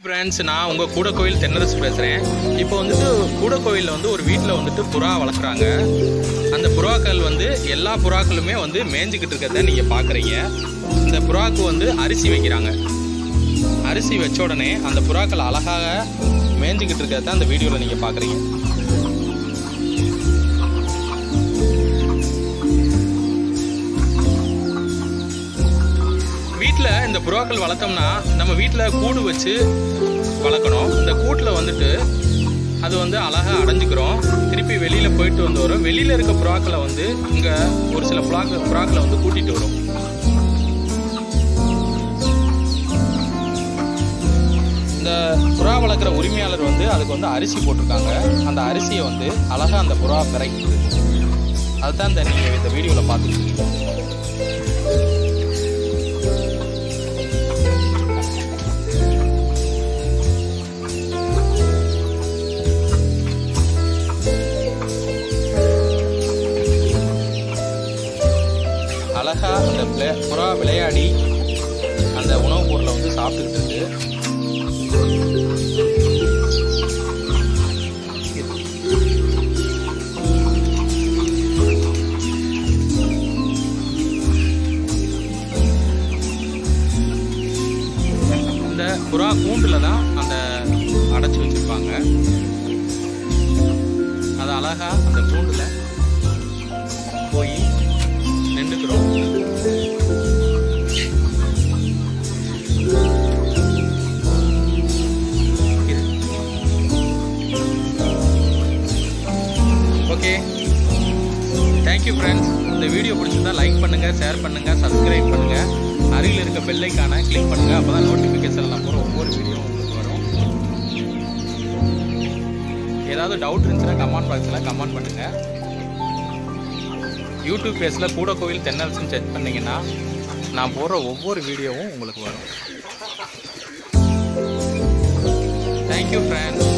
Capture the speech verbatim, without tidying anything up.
Friends, நான் உங்கள் கூடக்கோயில் தென்னரசு பேசுகிறேன். இப்போ வந்துட்டு கூடக்கோயிலில் வந்து ஒரு வீட்டில் வந்துட்டு புறா வளர்க்குறாங்க. அந்த புறாக்கள் வந்து எல்லா புறாக்களுமே வந்து மேய்ஞ்சிக்கிட்டு இருக்கிறத நீங்கள் பார்க்குறீங்க. இந்த புறாவுக்கு வந்து அரிசி வைக்கிறாங்க. அரிசி வச்ச உடனே அந்த புறாக்கள் அழகாக மேய்ஞ்சிக்கிட்டு இருக்கிறத அந்த வீடியோவில் நீங்கள் பார்க்குறீங்க. வீட்டில் இந்த புறாக்கள் வளர்த்தோம்னா நம்ம வீட்டில் கூடு வச்சு வளர்க்கணும். இந்த கூட்டில் வந்துட்டு அது வந்து அழகாக அடைஞ்சிக்கிறோம். திருப்பி வெளியில் போயிட்டு வந்து வரும். வெளியில் இருக்க புறாக்களை வந்து இங்கே ஒரு சில புறாக்க புறாக்களை வந்து கூட்டிகிட்டு வரும். இந்த புறா வளர்க்குற உரிமையாளர் வந்து அதுக்கு வந்து அரிசி போட்டிருக்காங்க. அந்த அரிசியை வந்து அழகாக அந்த புறா பிறக்கிட்டு அதுதான் இந்த நீங்கள் இந்த வீடியோவில் பார்த்துக்கிட்டு. அழகா அந்த புறா விளையாடி அந்த உணவுப் பொருளை வந்து சாப்பிட்டுக்கிட்டு இருக்கு. இந்த புறா கூண்டுல தான் அந்த அடைச்சி வச்சிருப்பாங்க. அது அழகா அந்த கூண்டுல போய் நின்றுக்கிறோம். Okay, thank you friends. இந்த வீடியோ பிடிச்சிருந்தா லைக் பண்ணுங்க, ஷேர் பண்ணுங்க, சப்ஸ்கிரைப் பண்ணுங்க, அருகில் இருக்க பெல் ஐகானை கிளிக் பண்ணுங்க. அப்பதான் நோட்டிபிகேஷன் எல்லாம் போகிற ஒவ்வொரு வீடியோ உங்களுக்கு வரும். ஏதாவது டவுட் இருந்துச்சுன்னா கமெண்ட் பாக்ஸில் கமெண்ட் பண்ணுங்க. யூடியூப் பேஜில் கூடக்கோயில் தென்னரசுன்னு செக் பண்ணிங்கன்னா நான் போடுற ஒவ்வொரு வீடியோவும் உங்களுக்கு வரும். Thank you friends.